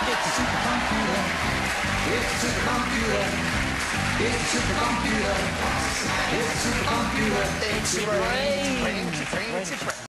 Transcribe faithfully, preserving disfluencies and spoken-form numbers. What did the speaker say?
It's a supercomputer. It's a supercomputer. It's a supercomputer. It's a supercomputer. It's your brain. It's your brain. It's your brain.